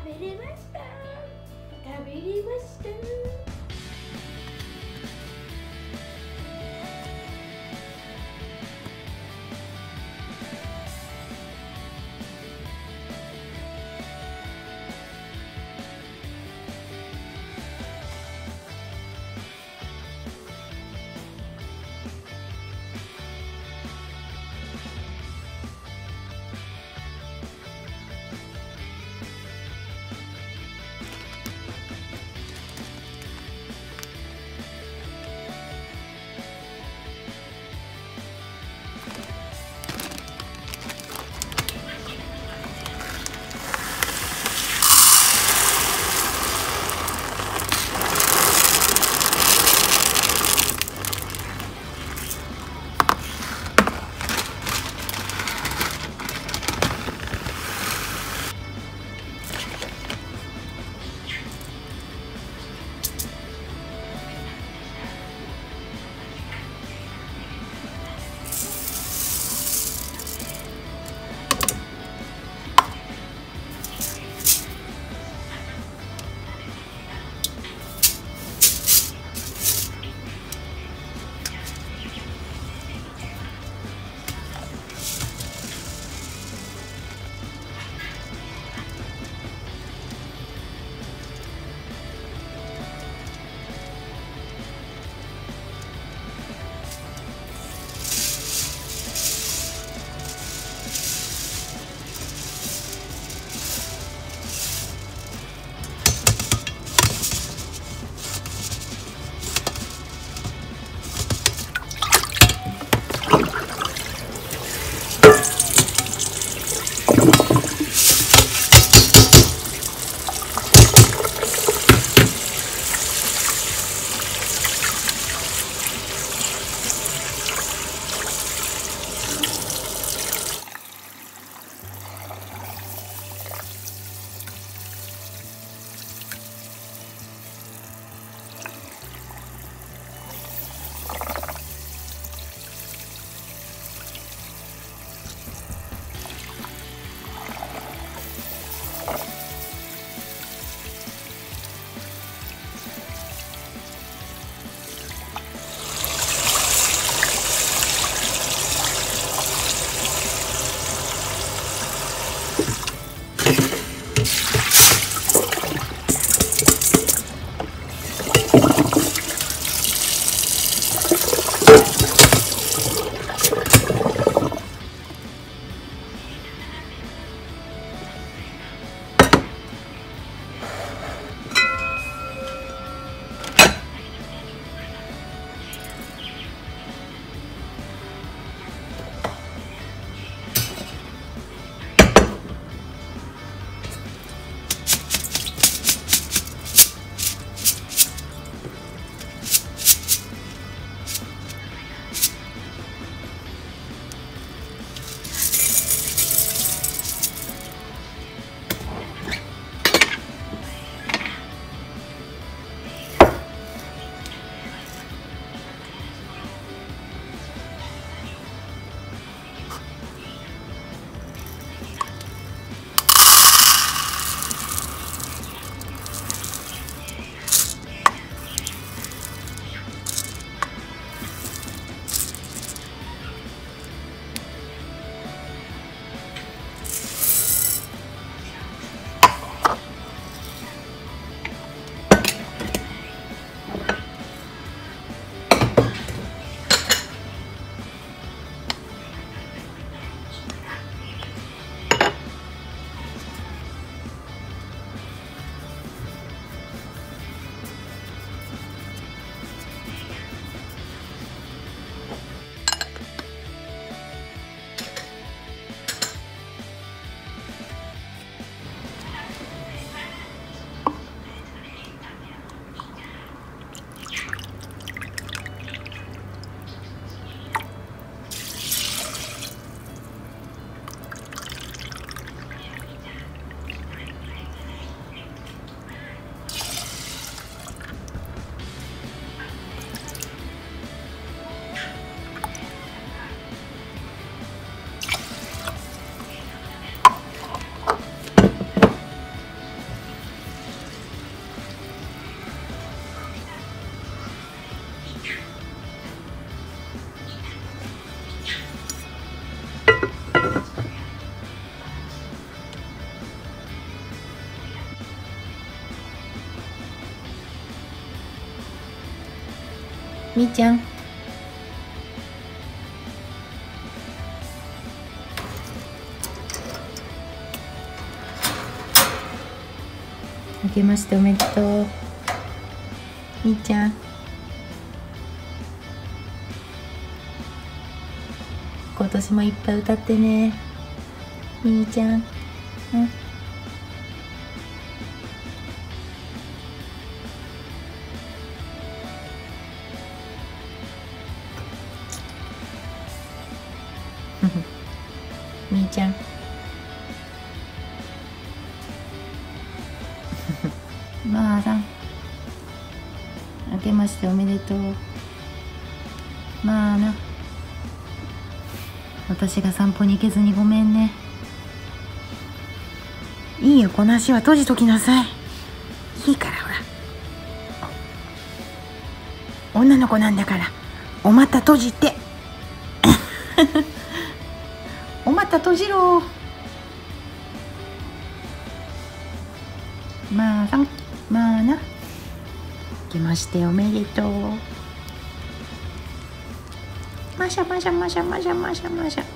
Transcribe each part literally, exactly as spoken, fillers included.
食べれました。食べれました。 みーちゃん。あけましておめでとう。みーちゃん。今年もいっぱい歌ってね。みーちゃん。うん。みーちゃん。まあさん。あけましておめでとう。まあな。私が散歩に行けずにごめんね。いいよ、この足は閉じときなさい。いいからほら。女の子なんだから、お股閉じて。お股閉じろ。まあさん、まあな。明けましておめでとう。マシャマシャマシャマシャマシャマシャ。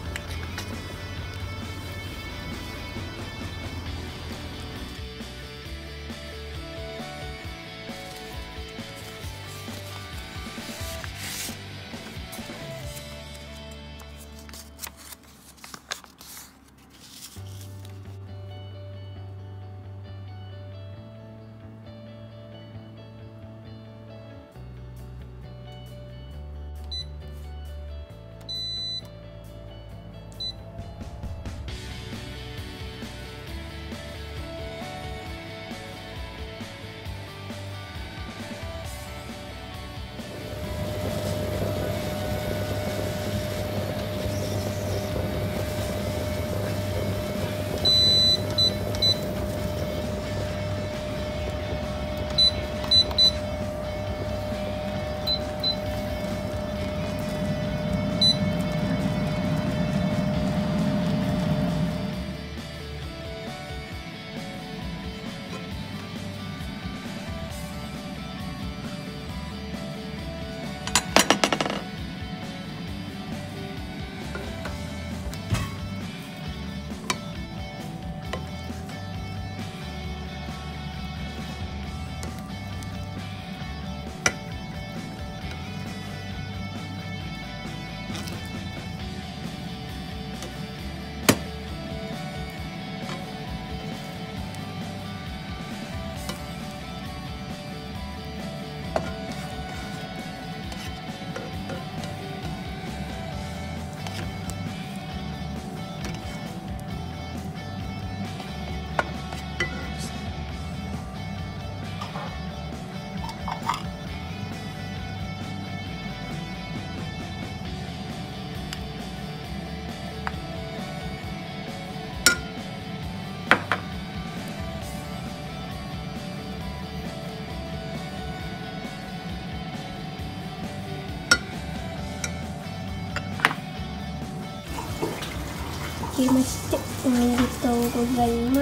明けましておめでとうございます。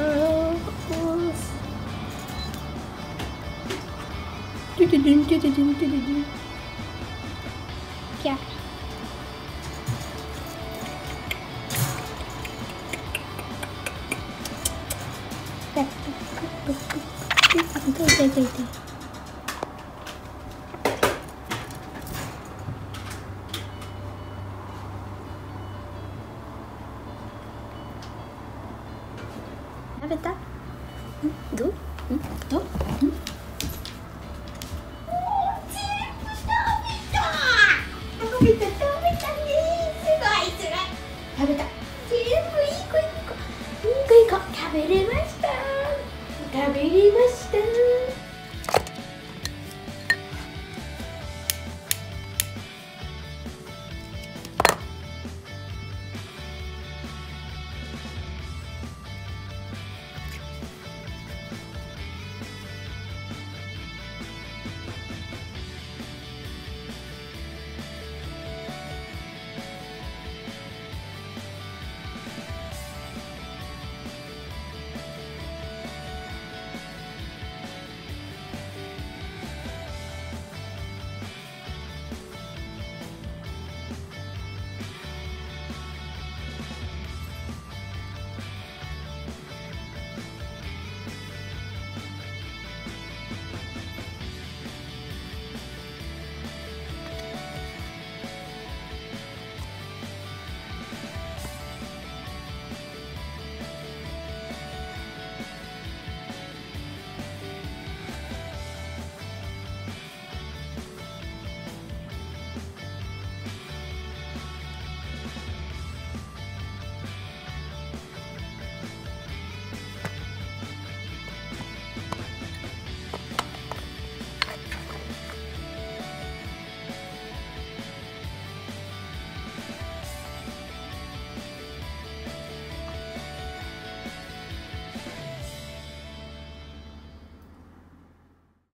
トゥトゥドゥントゥトゥドゥントゥトゥドゥン。キャ。痛い痛い痛い痛い。食べた？ん？ど？ん？ど？ん？食べた食べた食べたね。すごいすごい。食べた。全部いい子いい子いい子いい子食べれました。食べれました。